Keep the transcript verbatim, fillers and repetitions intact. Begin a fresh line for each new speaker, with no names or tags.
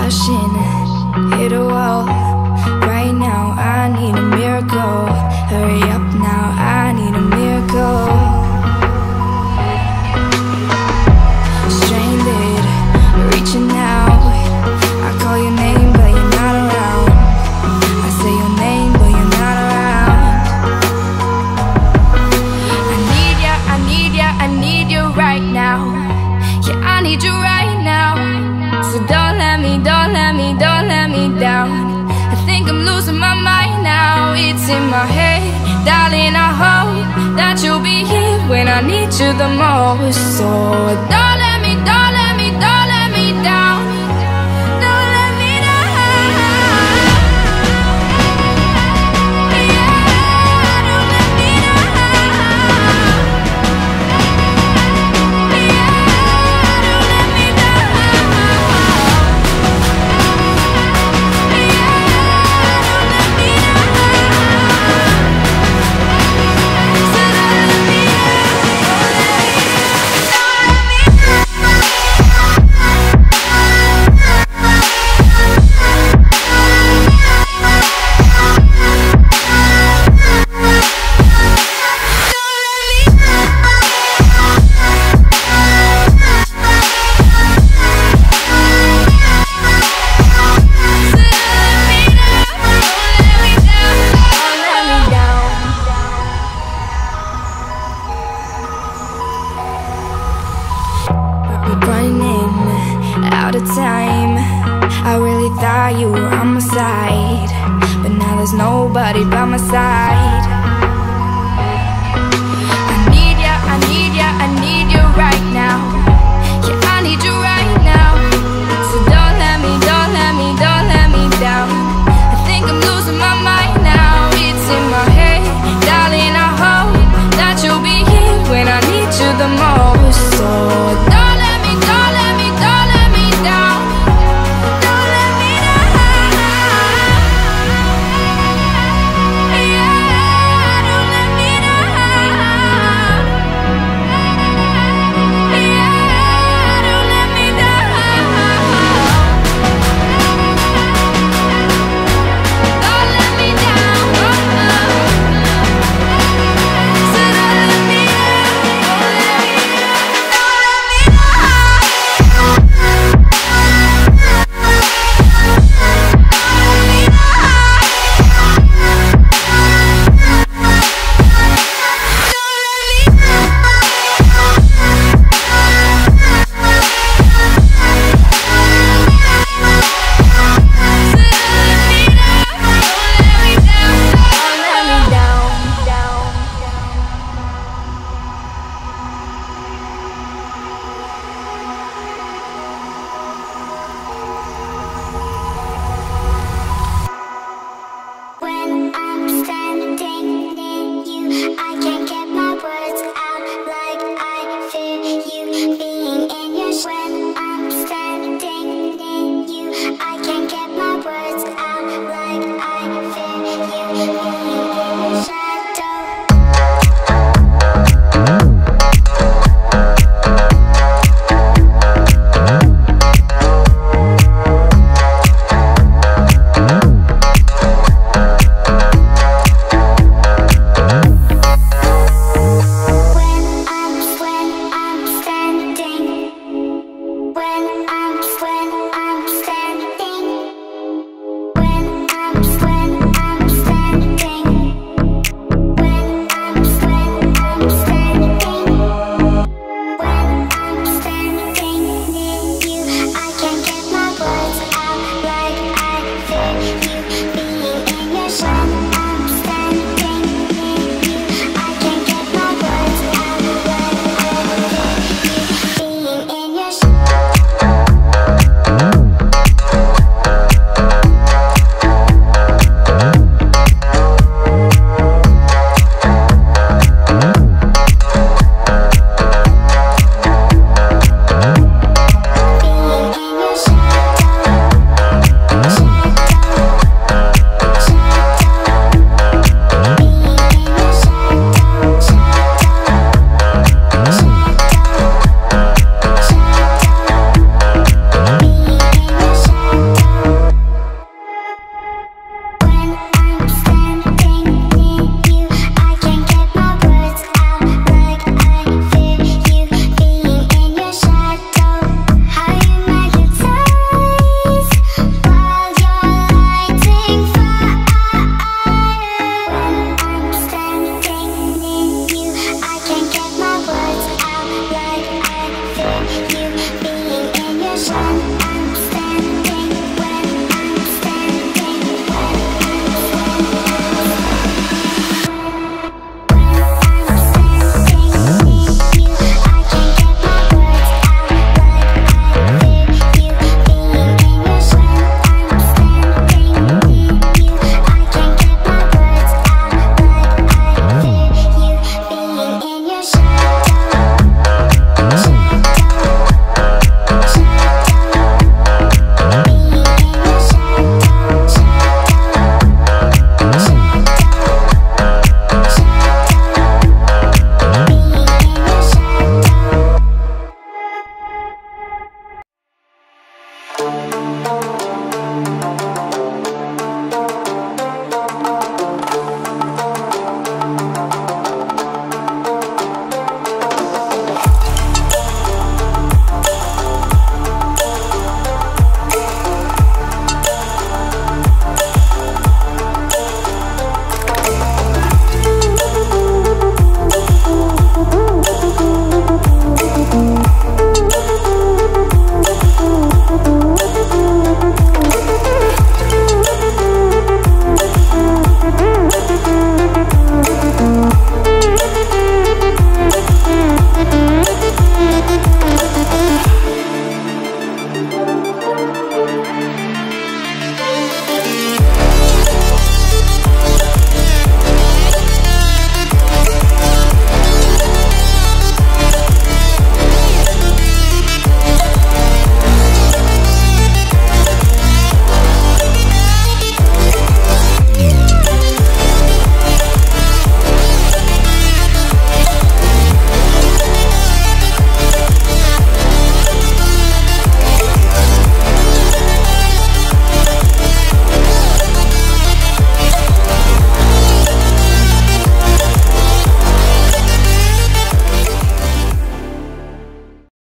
Rushing, hit a wall. Right now I need a miracle. Hurry up now, I need a miracle. Stranded, reaching out. I call your name but you're not around. I say your name but you're not around. I need ya, I need ya, I need you right now. Yeah, I need you right now. So don't let me, don't let me, don't let me down. I think I'm losing my mind now. It's in my head, darling, I hope that you'll be here when I need you the most. So don't let me, don't let me, don't let me down. Don't let me down. Yeah, don't let me down. Yeah, don't let me down. Running out of time. I really thought you were on my side, but now there's nobody by my side.